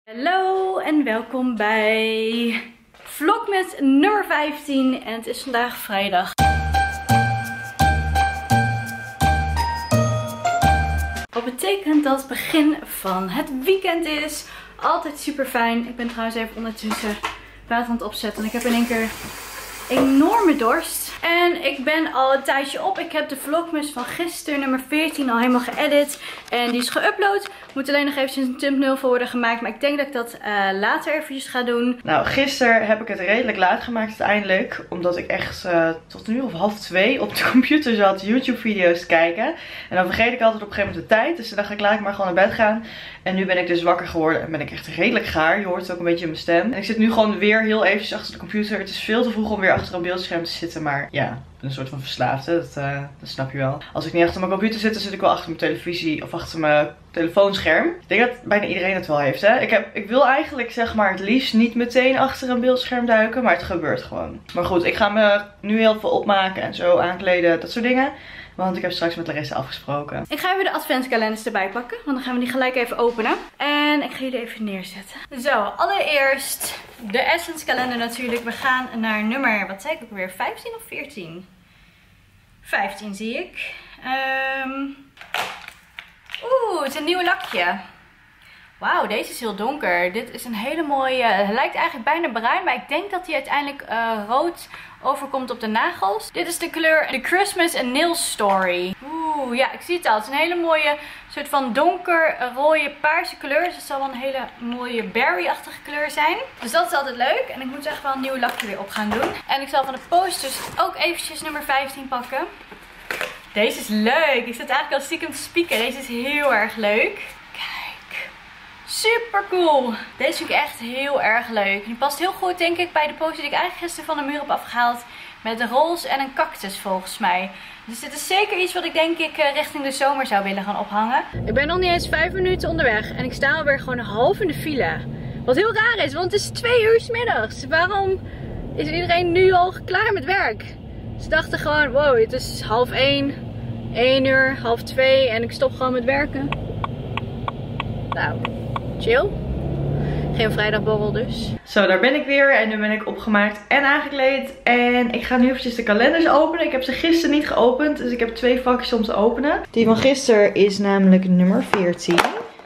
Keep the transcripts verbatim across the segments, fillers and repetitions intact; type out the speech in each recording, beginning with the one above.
Hallo en welkom bij vlogmas nummer vijftien en het is vandaag vrijdag. Wat betekent dat het begin van het weekend is. Altijd super fijn. Ik ben trouwens even ondertussen water aan het opzetten en ik heb in één keer enorme dorst. En ik ben al een tijdje op. Ik heb de vlogmas van gisteren, nummer veertien, al helemaal geëdit. En die is geüpload. Moet alleen nog eventjes een thumbnail voor worden gemaakt. Maar ik denk dat ik dat uh, later eventjes ga doen. Nou, gisteren heb ik het redelijk laat gemaakt uiteindelijk. Omdat ik echt uh, tot nu of half twee op de computer zat YouTube video's te kijken. En dan vergeet ik altijd op een gegeven moment de tijd. Dus dan dacht ik, laat ik maar gewoon naar bed gaan. En nu ben ik dus wakker geworden en ben ik echt redelijk gaar. Je hoort het ook een beetje in mijn stem. En ik zit nu gewoon weer heel eventjes achter de computer. Het is veel te vroeg om weer achter een beeldscherm te zitten. Maar ja, ik ben een soort van verslaafde. Dat, uh, dat snap je wel. Als ik niet achter mijn computer zit, dan zit ik wel achter mijn televisie of achter mijn telefoonscherm. Ik denk dat bijna iedereen het wel heeft, hè. Ik, heb, ik wil eigenlijk zeg maar het liefst niet meteen achter een beeldscherm duiken. Maar het gebeurt gewoon. Maar goed, ik ga me nu heel veel opmaken en zo aankleden. Dat soort dingen. Want ik heb straks met Larissa afgesproken. Ik ga even de adventskalenders erbij pakken. Want dan gaan we die gelijk even openen. En ik ga jullie even neerzetten. Zo, allereerst de Essence kalender natuurlijk. We gaan naar nummer, wat zei ik ook weer? vijftien of veertien? vijftien zie ik. Um... Oeh, het is een nieuw lakje. Wauw, deze is heel donker. Dit is een hele mooie... Het lijkt eigenlijk bijna bruin. Maar ik denk dat hij uiteindelijk uh, rood overkomt op de nagels. Dit is de kleur The Christmas and Nail Story. Oeh, ja, ik zie het al. Het is een hele mooie soort van donker rode paarse kleur. Dus het zal wel een hele mooie berry-achtige kleur zijn. Dus dat is altijd leuk. En ik moet echt wel een nieuw lakje weer op gaan doen. En ik zal van de posters ook eventjes nummer vijftien pakken. Deze is leuk. Ik zit eigenlijk al stiekem te spieken. Deze is heel erg leuk. Super cool. Deze vind ik echt heel erg leuk. Die past heel goed denk ik bij de poster die ik eigenlijk gisteren van de muur heb afgehaald. Met de roze en een cactus volgens mij. Dus dit is zeker iets wat ik denk ik richting de zomer zou willen gaan ophangen. Ik ben nog niet eens vijf minuten onderweg. En ik sta alweer gewoon half in de file. Wat heel raar is, want het is twee uur 's middags. Waarom is iedereen nu al klaar met werk? Ze dachten gewoon, wow, het is half één, één uur, half twee en ik stop gewoon met werken. Nou, chill. Geen vrijdagborrel dus. Zo, daar ben ik weer en nu ben ik opgemaakt en aangekleed. En ik ga nu eventjes de kalenders openen. Ik heb ze gisteren niet geopend, dus ik heb twee vakjes om te openen. Die van gisteren is namelijk nummer veertien.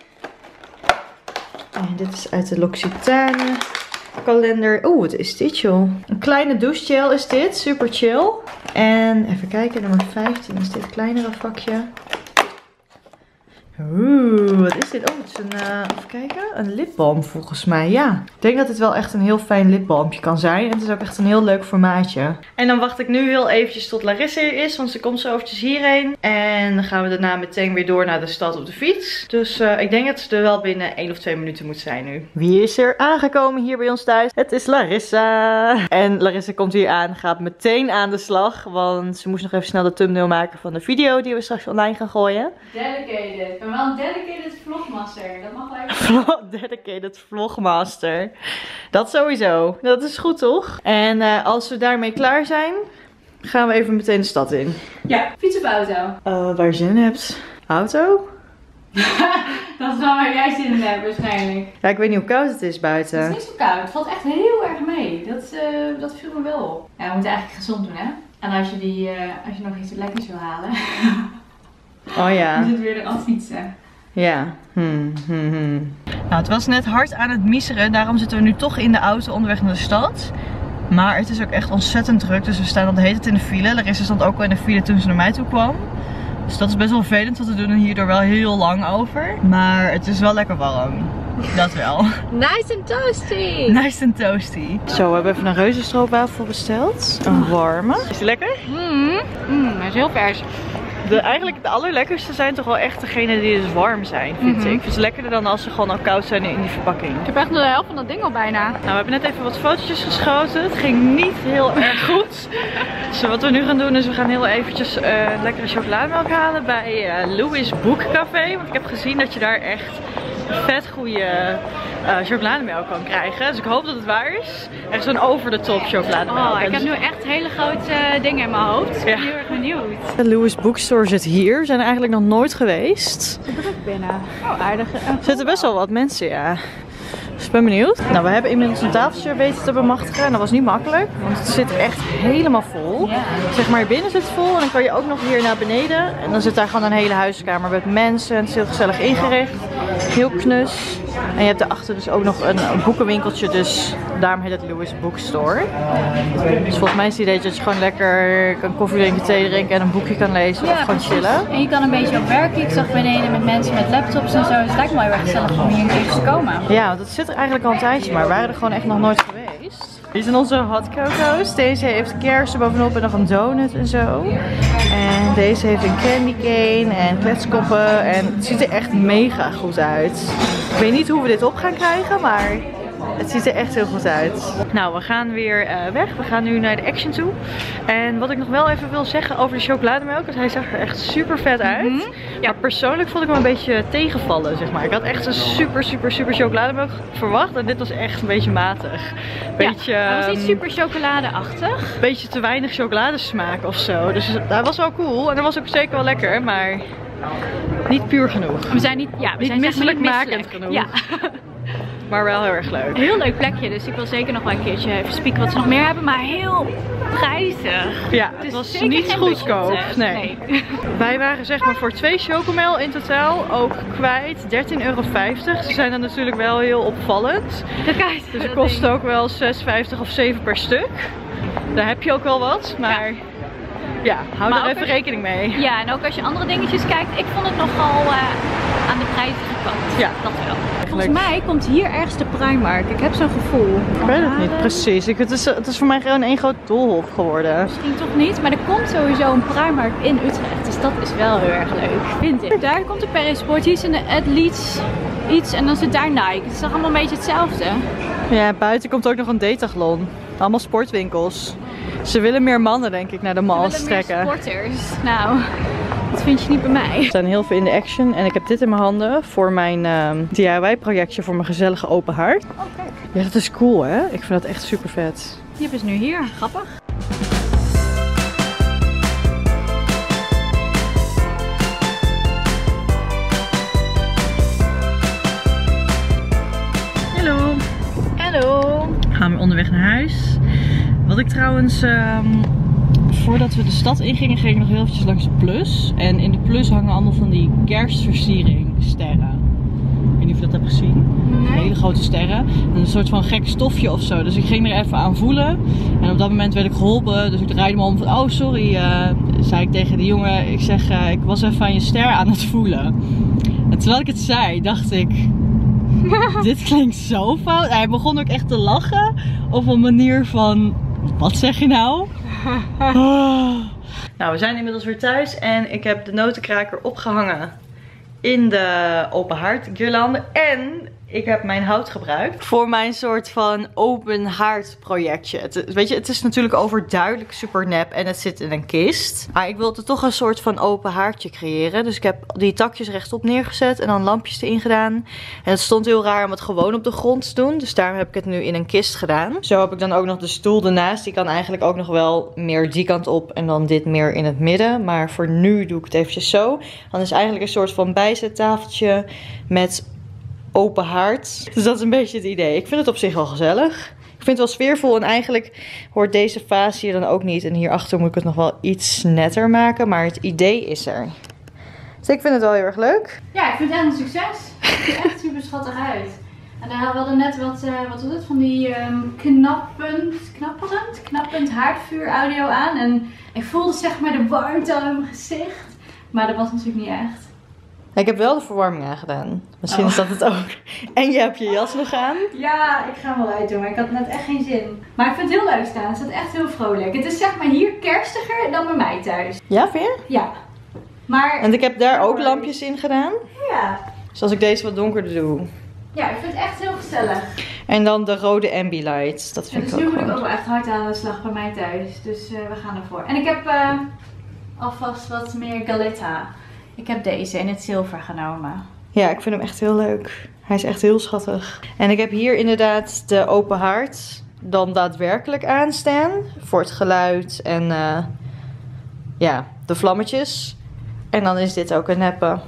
En dit is uit de L'Occitane kalender. Oeh, wat is dit joh? Een kleine douchegel is dit, super chill. En even kijken, nummer vijftien is dit kleinere vakje. Oeh, wat is dit? Oh, het is een, uh, even kijken, een lipbalm volgens mij, ja. Ik denk dat het wel echt een heel fijn lipbalmpje kan zijn. En het is ook echt een heel leuk formaatje. En dan wacht ik nu heel eventjes tot Larissa hier is, want ze komt zo eventjes hierheen. En dan gaan we daarna meteen weer door naar de stad op de fiets. Dus uh, ik denk dat ze er wel binnen één of twee minuten moet zijn nu. Wie is er aangekomen hier bij ons thuis? Het is Larissa. En Larissa komt hier aan, gaat meteen aan de slag. Want ze moest nog even snel de thumbnail maken van de video die we straks online gaan gooien. Dedicated. Ik ben wel een dedicated vlogmaster. Dat mag wel even. Dedicated vlogmaster. Dat sowieso. Dat is goed toch? En uh, als we daarmee klaar zijn, gaan we even meteen de stad in. Ja, fiets of auto? Uh, waar je zin in hebt. Auto? Dat is wel waar jij zin in hebt waarschijnlijk. Ja, ik weet niet hoe koud het is buiten. Het is niet zo koud. Het valt echt heel erg mee. Dat, uh, dat viel me wel op. Ja, we moeten eigenlijk gezond doen hè. En als je, die, uh, als je nog iets lekkers wil halen. Oh ja. Je zit weer eraf fietsen. Ja. Hmm, hmm, hmm. Nou, het was net hard aan het miseren. Daarom zitten we nu toch in de auto onderweg naar de stad. Maar het is ook echt ontzettend druk. Dus we staan al de hele tijd in de file. Larissa stond ook al in de file toen ze naar mij toe kwam. Dus dat is best wel vervelend. Want we doen er hierdoor wel heel lang over. Maar het is wel lekker warm. Dat wel. Nice and toasty. Nice and toasty. Zo, we hebben even een reuzenstroopwafel besteld. Een warme. Is die lekker? Mmm. Mm, hij is heel vers. De, eigenlijk de allerlekkerste zijn toch wel echt degene die dus warm zijn, vind mm-hmm. ik. Het is lekkerder dan als ze gewoon al koud zijn in die verpakking. Ik heb echt de helft van dat ding al bijna. Nou, we hebben net even wat fotootjes geschoten. Het ging niet heel erg goed. Dus wat we nu gaan doen is we gaan heel eventjes uh, lekkere chocolademelk halen bij uh, Louis Boekcafé. Want ik heb gezien dat je daar echt vet goede uh, chocolademelk kan krijgen. Dus ik hoop dat het waar is. Echt zo'n over de top chocolademelk. Oh, ik heb nu echt hele grote uh, dingen in mijn hoofd. Ik ben ja. heel erg benieuwd. De Louis Bookstore zit hier. We zijn er eigenlijk nog nooit geweest. Ze druk binnen. Oh, aardig. Er zitten best wel wat mensen, ja. Ik ben benieuwd. Nou, we hebben inmiddels een tafeltje weten te bemachtigen. En dat was niet makkelijk, want het zit echt helemaal vol. Ja. Zeg maar, binnen zit het vol en dan kan je ook nog hier naar beneden. En dan zit daar gewoon een hele huiskamer met mensen. En het is heel gezellig ingericht. Heel knus. En je hebt daarachter dus ook nog een, een boekenwinkeltje, dus daarom heet het Lewis Bookstore. Dus volgens mij is het idee dat je gewoon lekker kan koffie drinken, thee drinken en een boekje kan lezen ja, of gewoon precies. chillen. En je kan een beetje op werken. Ik zag beneden met mensen met laptops en zo. Dus het lijkt me wel heel erg gezellig om hier een keer te komen. Ja, want het zit er eigenlijk al een tijdje, maar we waren er gewoon echt nog nooit geweest. Dit zijn onze hot coco's. Deze heeft kersen bovenop en nog een donut en zo. En deze heeft een candy cane en kletskoppen. En het ziet er echt mega goed uit. Ik weet niet hoe we dit op gaan krijgen, maar het ziet er echt heel goed uit. Nou, we gaan weer uh, weg. We gaan nu naar de Action toe. En wat ik nog wel even wil zeggen over de chocolademelk. Want hij zag er echt super vet uit. Mm-hmm. Ja, maar persoonlijk vond ik hem een beetje tegenvallen, zeg maar. Ik had echt een super, super, super chocolademelk verwacht. En dit was echt een beetje matig. Beetje, ja, het was niet super chocoladeachtig. Een beetje te weinig chocoladesmaak of zo. Dus dat was wel cool. En dat was ook zeker wel lekker, maar niet puur genoeg. We zijn niet, ja, we niet zijn misselijkmakend genoeg. Ja. Maar wel heel erg leuk. Heel leuk plekje, dus ik wil zeker nog wel een keertje even spieken wat ze nog meer hebben, maar heel prijzig. Ja, het dus was niet goedkoop. Nee. nee. Wij waren zeg maar voor twee chocomel in totaal ook kwijt dertien euro vijftig. Ze zijn dan natuurlijk wel heel opvallend. Kijk, dus het kost ook wel zes vijftig of zeven per stuk. Daar heb je ook wel wat, maar ja, ja hou maar er even als... rekening mee. Ja, en ook als je andere dingetjes kijkt, ik vond het nogal uh, aan de prijzige kant. Ja, dat wel. Volgens mij komt hier ergens de Primark. Ik heb zo'n gevoel. Ik weet het niet precies. Ik, het, is, het is voor mij gewoon één groot doolhof geworden. Misschien toch niet, maar er komt sowieso een Primark in Utrecht. Dus dat is wel heel erg leuk, vind ik. Daar komt de Paris Sport. Hier is een Athletes iets en dan zit daar Nike. Het is toch allemaal een beetje hetzelfde. Ja, buiten komt ook nog een Decathlon. Allemaal sportwinkels. Ze willen meer mannen, denk ik, naar de malls trekken. Meer sporters. Nou, dat vind je niet bij mij. We zijn heel veel in de Action en ik heb dit in mijn handen voor mijn um, D I Y projectje voor mijn gezellige open haard. Oh, kijk. Ja, dat is cool, hè? Ik vind dat echt super vet. Die hebben ze nu hier. Grappig. Hallo. Hallo. We gaan weer onderweg naar huis. Wat ik trouwens, um, voordat we de stad ingingen, ging ik nog heel eventjes langs de Plus. En in de Plus hangen allemaal van die kerstversiering sterren. Ik weet niet of je dat hebt gezien. Nee. Hele grote sterren. En een soort van gek stofje of zo. Dus ik ging er even aan voelen. En op dat moment werd ik geholpen. Dus ik draaide me om van, oh sorry, uh, zei ik tegen die jongen. Ik zeg, uh, ik was even aan je ster aan het voelen. En terwijl ik het zei, dacht ik, dit klinkt zo fout. Hij begon ook echt te lachen. Op een manier van, wat zeg je nou? Oh. Nou, we zijn inmiddels weer thuis. En ik heb de notenkraker opgehangen in de open haard guirlande. En ik heb mijn hout gebruikt voor mijn soort van open haard projectje. Het, weet je, het is natuurlijk overduidelijk super nep en het zit in een kist. Maar ik wilde toch een soort van open haardje creëren. Dus ik heb die takjes rechtop neergezet en dan lampjes erin gedaan. En het stond heel raar om het gewoon op de grond te doen. Dus daarom heb ik het nu in een kist gedaan. Zo heb ik dan ook nog de stoel ernaast. Die kan eigenlijk ook nog wel meer die kant op en dan dit meer in het midden. Maar voor nu doe ik het eventjes zo. Dan is eigenlijk een soort van bijzettafeltje met open haard. Dus dat is een beetje het idee. Ik vind het op zich wel gezellig. Ik vind het wel sfeervol en eigenlijk hoort deze vaas hier dan ook niet. En hierachter moet ik het nog wel iets netter maken. Maar het idee is er. Dus ik vind het wel heel erg leuk. Ja, ik vind het echt een succes. Het ziet er echt super schattig uit. En we hadden net wat, uh, wat was het, van die um, knappend, knapperend, knappend haardvuur audio aan. En ik voelde zeg maar de warmte al in mijn gezicht. Maar dat was natuurlijk niet echt. Ik heb wel de verwarming aangedaan. Misschien oh. is dat het ook. En je hebt je jas nog aan. Ja, ik ga hem wel uitdoen, maar ik had net echt geen zin. Maar ik vind het heel leuk staan. Het staat echt heel vrolijk. Het is zeg maar hier kerstiger dan bij mij thuis. Ja, vind je? Ja. Maar en ik heb daar ook lampjes in gedaan. Ja. Dus als ik deze wat donkerder doe. Ja, ik vind het echt heel gezellig. En dan de rode ambilight. Dat vind ja, dus ik ook nu moet goed. ik ook wel echt hard aan de slag bij mij thuis. Dus uh, we gaan ervoor. En ik heb uh, alvast wat meer galetta. Ik heb deze in het zilver genomen. Ja, ik vind hem echt heel leuk. Hij is echt heel schattig. En ik heb hier inderdaad de open haard dan daadwerkelijk aanstaan. Voor het geluid en uh, ja, de vlammetjes. En dan is dit ook een neppe.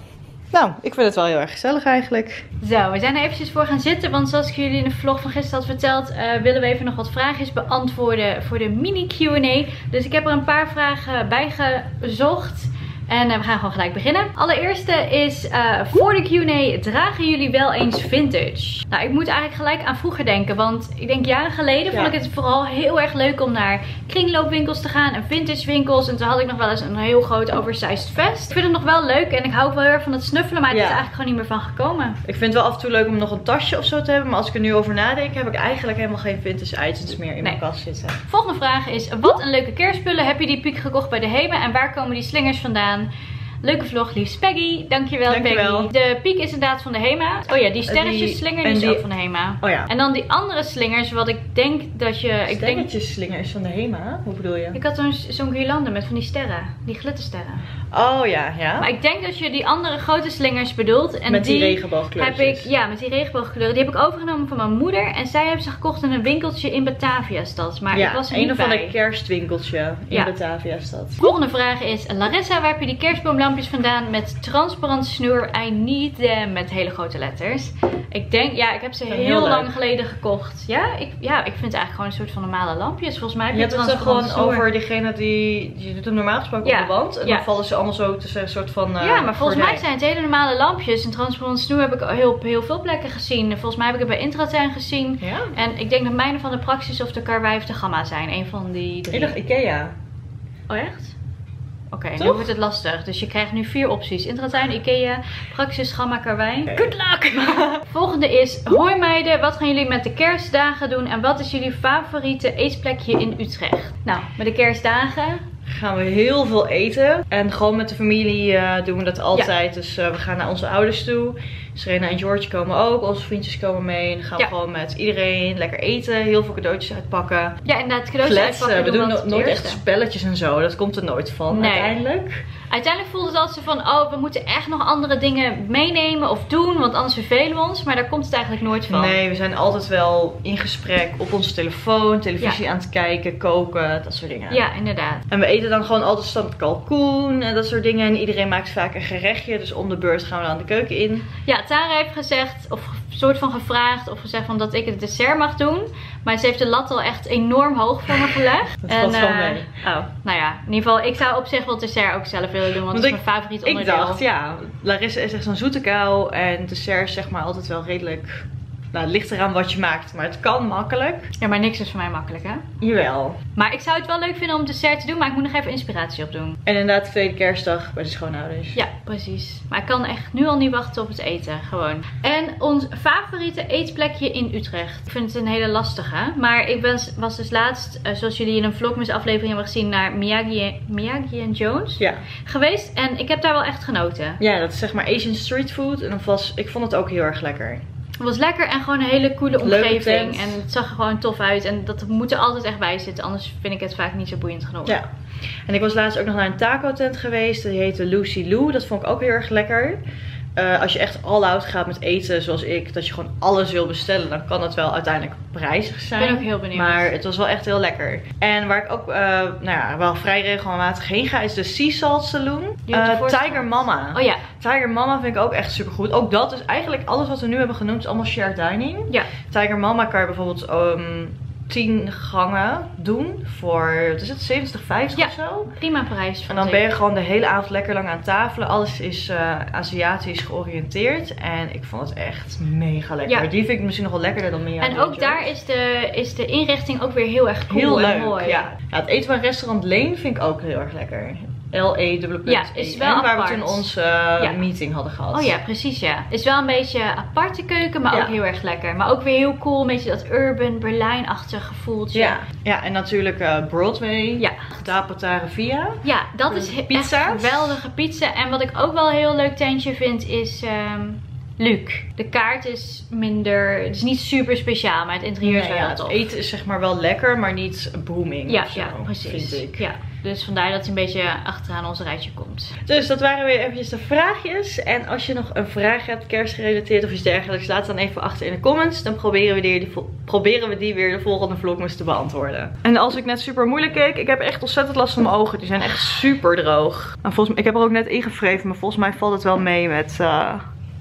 Nou, ik vind het wel heel erg gezellig eigenlijk. Zo, we zijn er eventjes voor gaan zitten. Want zoals ik jullie in de vlog van gisteren had verteld, uh, willen we even nog wat vraagjes beantwoorden voor de mini Q en A. Dus ik heb er een paar vragen bij gezocht. En uh, we gaan gewoon gelijk beginnen. Allereerste is, uh, voor de Q en A, dragen jullie wel eens vintage? Nou, ik moet eigenlijk gelijk aan vroeger denken. Want ik denk jaren geleden ja. vond ik het vooral heel erg leuk om naar kringloopwinkels te gaan. En vintage winkels. En toen had ik nog wel eens een heel groot oversized vest. Ik vind het nog wel leuk. En ik hou ook wel heel erg van het snuffelen. Maar het ja. is eigenlijk gewoon niet meer van gekomen. Ik vind het wel af en toe leuk om nog een tasje of zo te hebben. Maar als ik er nu over nadenk, heb ik eigenlijk helemaal geen vintage items meer in nee. mijn kast zitten. Volgende vraag is, wat een leuke kerstspullen. Heb je die piek gekocht bij de Hema? En waar komen die slingers vandaan? Leuke vlog, liefst Peggy. Dankjewel, Dankjewel Peggy. De piek is inderdaad van de Hema. Oh ja, die sterretjes slinger die is die... ook van de Hema. Oh ja. En dan die andere slingers, wat ik denk dat je... Sterretjes slinger is van de Hema? Hoe bedoel je? Ik had zo'n zo'n guirlande met van die sterren. Die glittersterren. Oh ja, ja. Maar ik denk dat je die andere grote slingers bedoelt. En met die, die regenboogkleurtjes. Heb ik, ja, met die regenboogkleuren. Die heb ik overgenomen van mijn moeder. En zij hebben ze gekocht in een winkeltje in Batavia-stad. Maar ja, ik was er een niet of bij. ander kerstwinkeltje in ja. Batavia-stad. Volgende vraag is, Larissa, waar heb je die kerstboomlampjes vandaan met transparant snoer? I need them, met hele grote letters. Ik denk, ja, ik heb ze heel, heel lang geleden gekocht. Ja ik, ja, ik vind het eigenlijk gewoon een soort van normale lampjes. Volgens mij heb je, je hebt het er gewoon snoer. Over diegene die, je doet hem normaal gesproken ja. op de wand. En ja. dan vallen ze allemaal zo tussen een soort van uh, ja, maar volgens gordijn. mij zijn het hele normale lampjes. En transparant snoer heb ik heel, heel veel plekken gezien. Volgens mij heb ik het bij Intratuin gezien. Ja? En ik denk dat mijne van de Praxis of de Karwei of de Gamma zijn. Een van die drie. Ik dacht Ikea. Oh echt? Oké, okay, nu wordt het lastig. Dus je krijgt nu vier opties. Intratuin, Ikea, Praxis, Gamma, Karwei. Okay. Good luck! Volgende is, hoi meiden, wat gaan jullie met de kerstdagen doen? En wat is jullie favoriete eetplekje in Utrecht? Nou, met de kerstdagen gaan we heel veel eten. En gewoon met de familie uh, doen we dat altijd. Ja. Dus uh, we gaan naar onze ouders toe. Serena en George komen ook. Onze vriendjes komen mee. En dan gaan we ja. gewoon met iedereen lekker eten. Heel veel cadeautjes uitpakken. Ja, inderdaad. Cadeautjes Fletsen. uitpakken. We doen no nooit eerste. echt spelletjes en zo. Dat komt er nooit van nee. uiteindelijk. Uiteindelijk voelde het altijd van, oh, we moeten echt nog andere dingen meenemen of doen. Want anders vervelen we ons. Maar daar komt het eigenlijk nooit van. Nee, we zijn altijd wel in gesprek op onze telefoon. Televisie ja. aan het kijken, koken, dat soort dingen. Ja, inderdaad. En we eten dan gewoon altijd stand kalkoen en dat soort dingen. En iedereen maakt vaak een gerechtje. Dus om de beurt gaan we dan de keuken in. Ja, Tara heeft gezegd, of soort van gevraagd, of gezegd van dat ik het dessert mag doen. Maar ze heeft de lat al echt enorm hoog voor me gelegd. Dat valt wel mee. Oh, nou ja, in ieder geval, ik zou op zich wel het dessert ook zelf willen doen, want, want dat is ik, mijn favoriet onderdeel. Ik dacht, ja, Larissa is echt zo'n zoete kou en dessert is zeg maar altijd wel redelijk... Nou, het ligt eraan wat je maakt, maar het kan makkelijk. Ja, maar niks is voor mij makkelijk, hè? Jawel. Maar ik zou het wel leuk vinden om dessert te doen, maar ik moet nog even inspiratie opdoen. En inderdaad, tweede kerstdag bij de schoonouders. Ja, precies. Maar ik kan echt nu al niet wachten op het eten, gewoon. En ons favoriete eetplekje in Utrecht. Ik vind het een hele lastige, maar ik ben, was dus laatst, uh, zoals jullie in een Vlogmas aflevering hebben gezien, naar Miyagi, Miyagi and Jones ja. geweest. En ik heb daar wel echt genoten. Ja, dat is zeg maar Asian street food. En dat was, ik vond het ook heel erg lekker. Het was lekker en gewoon een hele coole omgeving. En het zag er gewoon tof uit. En dat moet er altijd echt bij zitten. Anders vind ik het vaak niet zo boeiend genoeg. Ja. En ik was laatst ook nog naar een taco tent geweest. Die heette Lucy Lou. Dat vond ik ook heel erg lekker. Uh, als je echt all-out gaat met eten zoals ik, dat je gewoon alles wil bestellen, dan kan het wel uiteindelijk prijzig zijn. Ik ben ook heel benieuwd. Maar het was wel echt heel lekker. En waar ik ook uh, nou ja, wel vrij regelmatig heen ga, is de Sea Salt Saloon. Uh, Tiger Mama. Oh ja. Tiger Mama vind ik ook echt super goed. Ook dat is eigenlijk alles wat we nu hebben genoemd, is allemaal shared dining. Ja. Tiger Mama kan je bijvoorbeeld um, tien gangen doen voor, wat is het, zeventig, vijftig ja, of zo? Prima prijs. En dan ben je gewoon de hele avond lekker lang aan tafelen. Alles is uh, Aziatisch georiënteerd. En ik vond het echt mega lekker. Ja. Die vind ik misschien nog wel lekkerder dan meer. En ook daar is de, is de inrichting ook weer heel erg cool heel en leuk, mooi. Ja. Ja, het eten van restaurant Leen vind ik ook heel erg lekker. L E dubbele punt. Ja, is wel waar apart. we toen onze uh, ja. meeting hadden gehad. Oh ja, precies ja. Is wel een beetje aparte keuken, maar ja. ook heel erg lekker. Maar ook weer heel cool, een beetje dat urban Berlijn-achtig gevoeltje. Ja, ja en natuurlijk uh, Broadway. Ja. Da Patara Via. Ja, dat is echt geweldige pizza. En wat ik ook wel een heel leuk tentje vind is... Um, Luc. De kaart is minder, het is niet super speciaal, maar het interieur is nee, wel ja, heel tof. Het eten is zeg maar wel lekker, maar niet booming. Ja, of zo, ja precies. Vind ik. Ja. Dus vandaar dat hij een beetje achteraan ons rijtje komt. Dus dat waren weer eventjes de vraagjes. En als je nog een vraag hebt, kerstgerelateerd of iets dergelijks, laat dan even achter in de comments. Dan proberen we die, proberen we die weer de volgende vlogmas te beantwoorden. En als ik net super moeilijk keek, ik heb echt ontzettend last van mijn ogen. Die zijn echt super droog. En volgens mij, ik heb er ook net ingevreven, maar volgens mij valt het wel mee met... Uh...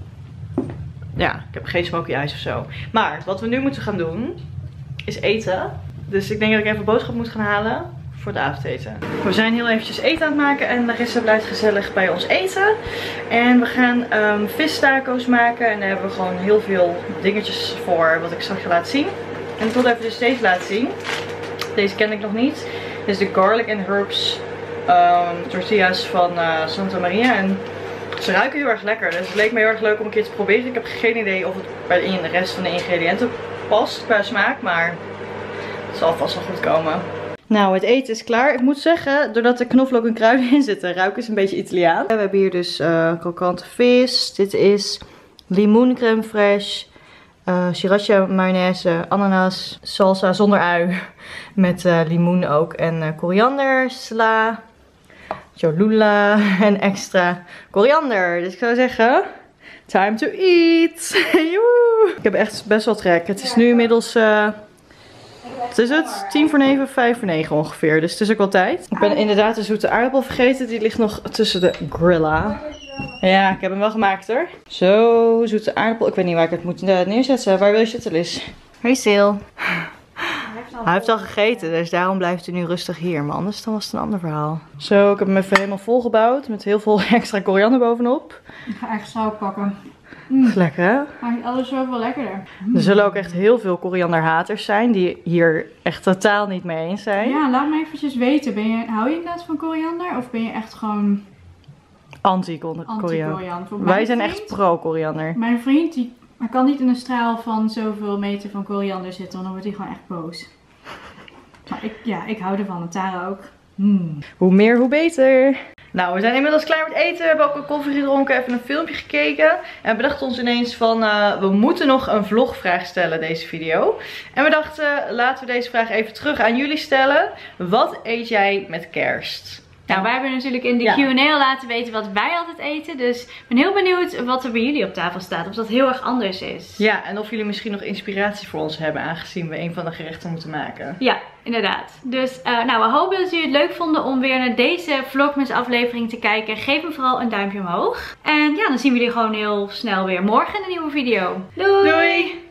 Ja, ik heb geen smoky eyes of zo. Maar wat we nu moeten gaan doen, is eten. Dus ik denk dat ik even boodschap moet gaan halen voor het avondeten. We zijn heel eventjes eten aan het maken en Larissa blijft gezellig bij ons eten. En we gaan um, vistaco's maken en daar hebben we gewoon heel veel dingetjes voor wat ik straks ga laten zien. En ik wil even dus deze laten zien. Deze ken ik nog niet. Dit is de garlic and herbs um, tortillas van uh, Santa Maria. En ze ruiken heel erg lekker. Dus het leek me heel erg leuk om een keer te proberen. Ik heb geen idee of het bij in de rest van de ingrediënten past qua smaak, maar het zal vast wel goed komen. Nou, het eten is klaar. Ik moet zeggen, doordat er knoflook en kruiden in zitten, ruiken ze een beetje Italiaan. We hebben hier dus uh, krokante vis. Dit is limoen crème fraîche, uh, sriracha mayonaise, ananas, salsa zonder ui. Met uh, limoen ook en uh, koriander, sla, cholula en extra koriander. Dus ik zou zeggen, time to eat. Ik heb echt best wel trek. Het is nu inmiddels... Uh, Wat is het? tien voor negen, vijf voor negen ongeveer. Dus het is ook wel tijd. Ik ben inderdaad de zoete aardappel vergeten. Die ligt nog tussen de grilla. Ja, ik heb hem wel gemaakt hoor. Zo, zoete aardappel. Ik weet niet waar ik het moet neerzetten. Waar wil je zitten, Liz? Hey Sil. Hij heeft al gegeten, dus daarom blijft hij nu rustig hier. Maar anders dan was het een ander verhaal. Zo, ik heb hem even helemaal volgebouwd. Met heel veel extra koriander bovenop. Ik ga echt zout pakken. Mm. Lekker hè? Maakt alles zoveel lekkerder. Er zullen ook echt heel veel korianderhaters zijn die hier echt totaal niet mee eens zijn. Ja, laat me eventjes weten. Ben je, hou je inderdaad van koriander? Of ben je echt gewoon anti-koriander? Anti Wij zijn vriend, echt pro-koriander. Mijn vriend die hij kan niet in een straal van zoveel meter van koriander zitten, want dan wordt hij gewoon echt boos. Maar ik, ja, ik hou ervan. En Tara ook. Hmm. Hoe meer, hoe beter. Nou, we zijn inmiddels klaar met eten. We hebben ook een koffie gedronken, even een filmpje gekeken. En we dachten ons ineens van, uh, we moeten nog een vlogvraag stellen deze video. En we dachten, laten we deze vraag even terug aan jullie stellen. Wat eet jij met kerst? Nou, wij hebben natuurlijk in de ja. Q en A al laten weten wat wij altijd eten. Dus ik ben heel benieuwd wat er bij jullie op tafel staat. Of dat heel erg anders is. Ja, en of jullie misschien nog inspiratie voor ons hebben, aangezien we een van de gerechten moeten maken. Ja, inderdaad. Dus uh, nou, we hopen dat jullie het leuk vonden om weer naar deze Vlogmas aflevering te kijken. Geef hem vooral een duimpje omhoog. En ja, dan zien we jullie gewoon heel snel weer morgen in een nieuwe video. Doei! Doei.